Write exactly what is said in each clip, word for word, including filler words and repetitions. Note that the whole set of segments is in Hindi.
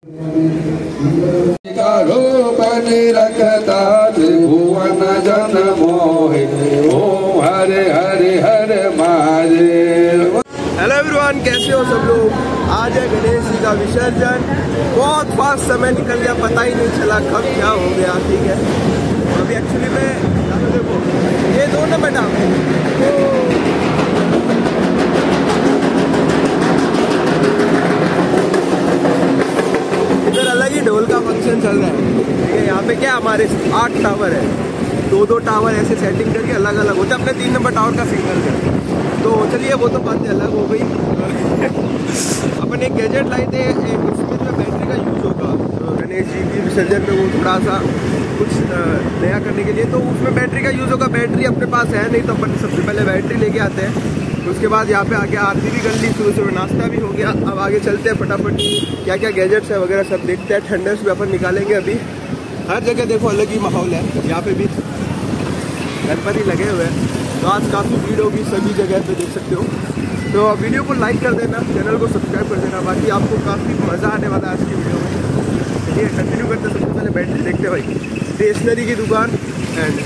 रखता त्रिभुवन जन मोहे ओम हरे हरे हरे महादेव। हेलो एवरीवन, कैसे हो सब लोग। आज है गणेश जी का विसर्जन। बहुत फास्ट समय निकल गया, पता ही नहीं चला कब क्या हो गया। ठीक है, अभी एक्चुअली में देखो ये दो ना बेटा, इधर अलग ही ढोल का फंक्शन चल रहा है। ठीक है, यहाँ पे क्या हमारे आठ टावर है, दो दो टावर ऐसे सेटिंग करके अलग अलग होते हैं। अपने तीन नंबर टावर का सिग्नल है। तो चलिए वो तो बातें अलग हो गई। अपन एक गैजेट लाए थे, एक उसमें जो बैटरी का यूज़ होगा गणेश जी की विसर्जन में, वो थोड़ा सा कुछ नया करने के लिए, तो उसमें बैटरी का यूज़ होगा। बैटरी अपने पास है नहीं, तो अपन सबसे पहले बैटरी लेके आते हैं। उसके बाद यहाँ पे आके आरती भी कर ली, शुरू से नाश्ता भी हो गया। अब आगे चलते हैं फटाफट, क्या क्या गैजेट्स है वगैरह सब देखते हैं। ठंडर्स भी अपन निकालेंगे। अभी हर जगह देखो अलग ही माहौल है। यहाँ पे भी गणपति लगे हुए हैं, तो आज काफ़ी भीड़ होगी सभी जगह पे, देख सकते हो। तो वीडियो को लाइक कर देना, चैनल को सब्सक्राइब कर देना। बाकी आपको काफ़ी मज़ा आने वाला है आज की वीडियो में। चलिए कंटिन्यू करते। सबसे पहले बैटरी देखते भाई, स्टेशनरी की दुकान एंड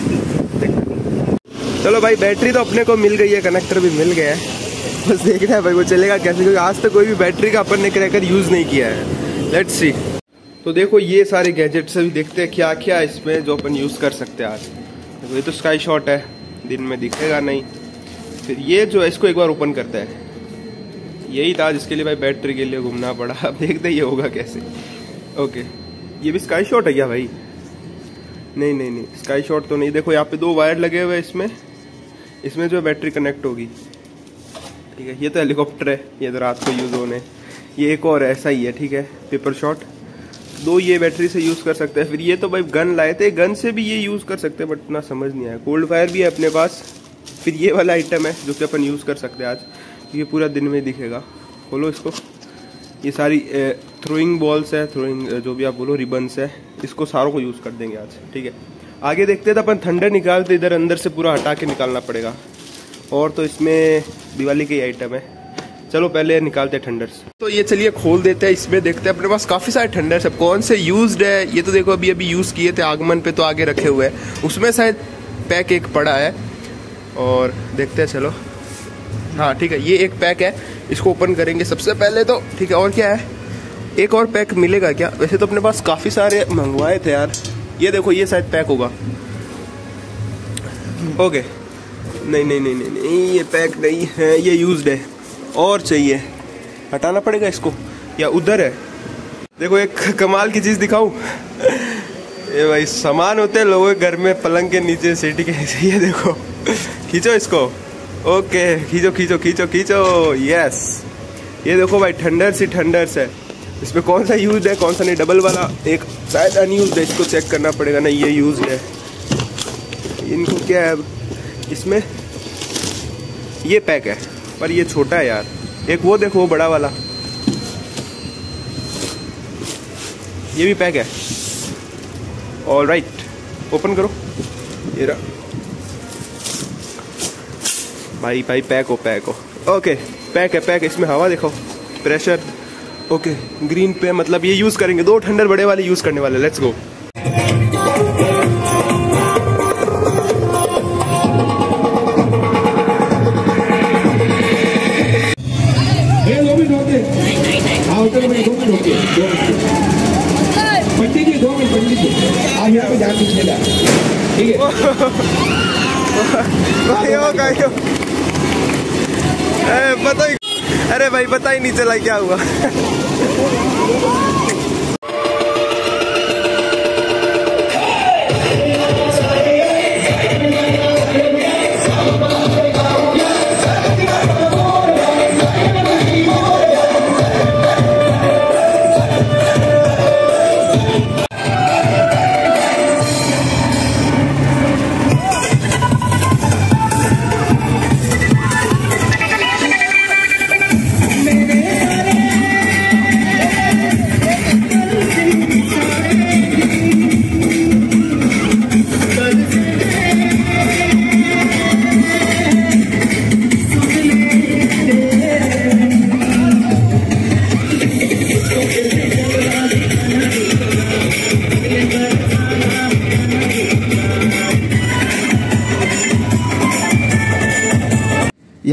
चलो भाई, बैटरी तो अपने को मिल गई है, कनेक्टर भी मिल गया है। बस देखना है भाई वो चलेगा कैसे, क्योंकि आज तक कोई भी बैटरी का अपन ने क्रैकर यूज़ नहीं किया है। Let's see. तो देखो ये सारे गैजेट्स अभी देखते हैं क्या क्या इसमें जो अपन यूज़ कर सकते हैं आज। देखो ये तो स्काई शॉट है, दिन में दिखेगा नहीं। फिर ये जो है इसको एक बार ओपन करता है, यही था जिसके लिए भाई बैटरी के लिए घूमना पड़ा। अब देखते ये होगा कैसे। ओके, ये भी स्काई शॉट है क्या भाई? नहीं नहीं नहीं, स्काई शॉट तो नहीं। देखो यहाँ पे दो वायर लगे हुए हैं इसमें, इसमें जो बैटरी कनेक्ट होगी। ठीक है, ये तो हेलीकॉप्टर है, ये तो रात को यूज़ होने। ये एक और ऐसा ही है, ठीक है, पेपर शॉट। दो ये बैटरी से यूज़ कर सकते हैं। फिर ये तो भाई गन लाए थे, गन से भी ये यूज़ कर सकते हैं, बट इतना समझ नहीं आया। कोल्ड फायर भी है अपने पास। फिर ये वाला आइटम है जो कि अपन यूज़ कर सकते हैं आज, ये पूरा दिन में दिखेगा। खोलो इसको। ये सारी थ्रोइंग बॉल्स है, थ्रोइंग जो भी आप बोलो, रिबन्स है, इसको सारों को यूज़ कर देंगे आज। ठीक है, आगे देखते हैं। तो अपन थंडर निकालते, इधर अंदर से पूरा हटा के निकालना पड़ेगा। और तो इसमें दिवाली के आइटम है। चलो पहले निकालते हैं ठंडर्स। तो ये चलिए खोल देते हैं, इसमें देखते हैं। अपने पास काफ़ी सारे ठंडर्स है, कौन से यूज्ड है ये तो देखो अभी अभी यूज़ किए थे आगमन पे, तो आगे रखे हुए हैं। उसमें शायद पैक एक पड़ा है, और देखते हैं। चलो हाँ ठीक है, ये एक पैक है, इसको ओपन करेंगे सबसे पहले तो। ठीक है, और क्या है, एक और पैक मिलेगा क्या? वैसे तो अपने पास काफ़ी सारे मंगवाए थे यार। ये देखो, ये शायद पैक होगा। ओके, नहीं नहीं नहीं नहीं नहीं, ये पैक नहीं है, ये यूज्ड है। और चाहिए, हटाना पड़ेगा इसको, या उधर है। देखो एक कमाल की चीज़ दिखाऊं। ये भाई सामान होते हैं लोगों के घर में, पलंग के नीचे, सीटी के नीचे। ये देखो, खींचो इसको। ओके, खींचो खींचो खींचो खींचो, यस। ये देखो भाई, ठंडर्स ही ठंडर्स है। इसमें कौन सा यूज है कौन सा नहीं, डबल वाला एक शायद अनयूज है, इसको चेक करना पड़ेगा। नहीं, ये यूज है। इनको क्या है इसमें, ये पैक है पर ये छोटा है यार। एक वो देखो, वो बड़ा वाला, ये भी पैक है। ऑल राइट, ओपन करो। ये रहा भाई, भाई पैक हो पैक हो। ओके, पैक है पैक है। इसमें हवा देखो, प्रेशर। ओके, ग्रीन पे मतलब ये यूज करेंगे। दो ठंडर बड़े वाले यूज करने वाले। Let's go. पंडित जी दो मिनट, पंडित जी आप यहाँ पे जान पीछेगा। ठीक है, पता ही, अरे भाई पता ही नहीं चला क्या हुआ।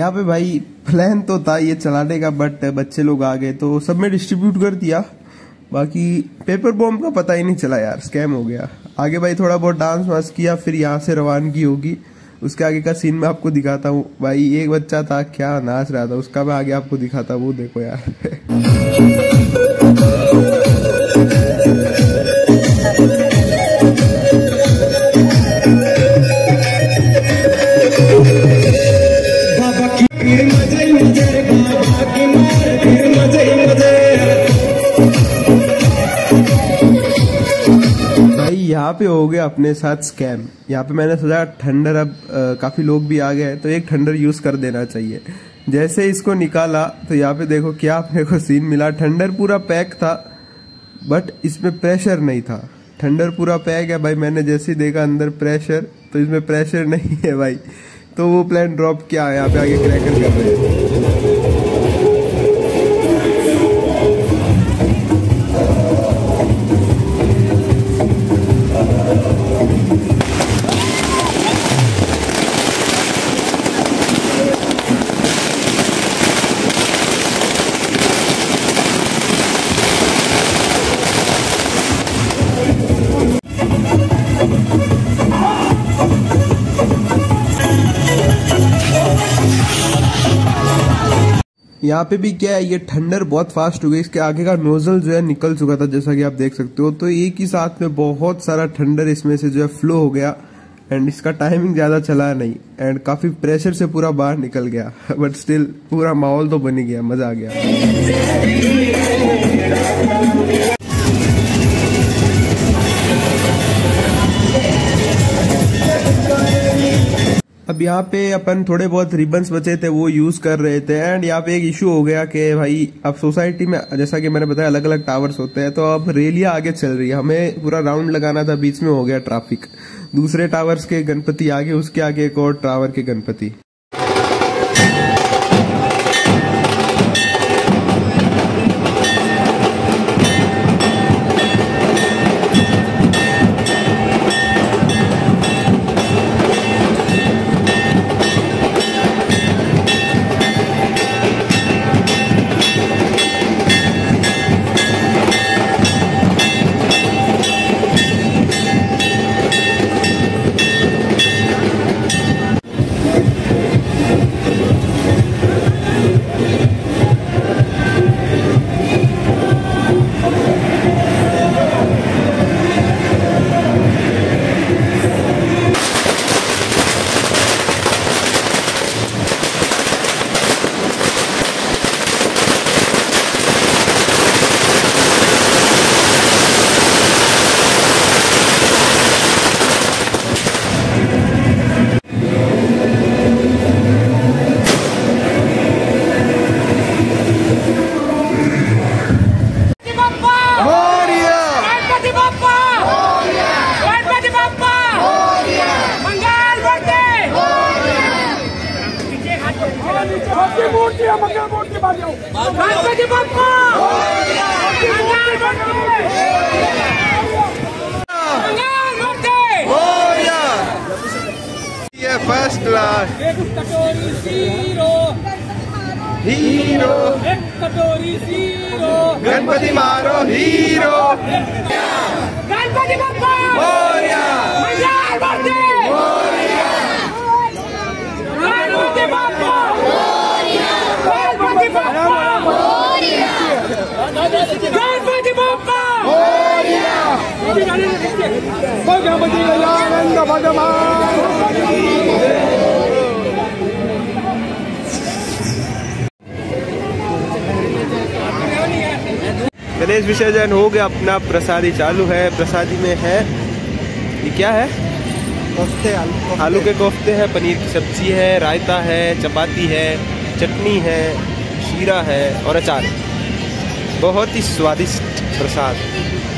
यहाँ पे भाई प्लान तो था ये चलाने का, बट बच्चे लोग आ गए तो सब में डिस्ट्रीब्यूट कर दिया। बाकी पेपर बॉम्ब का पता ही नहीं चला यार, स्कैम हो गया। आगे भाई थोड़ा बहुत डांस वांस किया, फिर यहाँ से रवानगी होगी। उसके आगे का सीन मैं आपको दिखाता हूँ। भाई एक बच्चा था क्या नाच रहा था, उसका मैं आगे आपको दिखाता हूँ, वो देखो यार। भाई यहाँ पे हो गया अपने साथ स्कैम। यहाँ पे मैंने सोचा ठंडर अब आ, काफी लोग भी आ गए तो एक ठंडर यूज कर देना चाहिए। जैसे इसको निकाला तो यहाँ पे देखो क्या अपने को सीन मिला। ठंडर पूरा पैक था बट इसमें प्रेशर नहीं था। ठंडर पूरा पैक है भाई, मैंने जैसे ही देखा अंदर प्रेशर, तो इसमें प्रेशर नहीं है भाई। तो वो प्लान ड्रॉप किया, यहाँ पे आगे क्रैकर कर रहे हैं। यहाँ पे भी क्या है, ये ठंडर बहुत फास्ट हो गई। इसके आगे का नोजल जो है निकल चुका था, जैसा कि आप देख सकते हो। तो एक ही साथ में बहुत सारा ठंडर इसमें से जो है फ्लो हो गया एंड इसका टाइमिंग ज्यादा चला नहीं एंड काफी प्रेशर से पूरा बाहर निकल गया। बट स्टिल पूरा माहौल तो बन ही गया, मजा आ गया। अब यहाँ पे अपन थोड़े बहुत रिबन्स बचे थे वो यूज कर रहे थे एंड यहाँ पे एक इशू हो गया कि भाई अब सोसाइटी में जैसा कि मैंने बताया अलग अलग टावर्स होते हैं, तो अब रैलियां आगे चल रही है। हमें पूरा राउंड लगाना था, बीच में हो गया ट्रैफिक। दूसरे टावर्स के गणपति आगे, उसके आगे एक और टावर के Ganpati. First class hero hero Ganpati मारो हीरो गणपति बप्पा मोरया मंगल मूर्ति मोरया गणपति बप्पा मोरया गणपति बप्पा मोरया गणपति बप्पा मोरया गणपति गजानन भगवान। गणेश विसर्जन हो गया अपना, प्रसादी चालू है। प्रसादी में है ये क्या है? कोफ्ते, आलू आलू के कोफ्ते हैं, पनीर की सब्जी है, रायता है, चपाती है, चटनी है, शीरा है और अचार है। बहुत ही स्वादिष्ट प्रसाद।